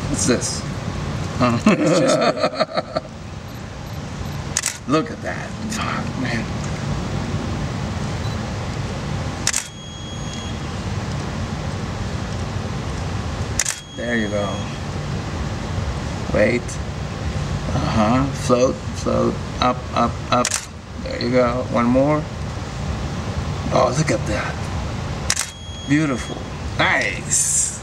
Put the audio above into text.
What's this? It's just Look at that. Fuck, man. There you go. Wait. Float, float, up, up, up. There you go. One more. Oh, look at that. Beautiful. Nice.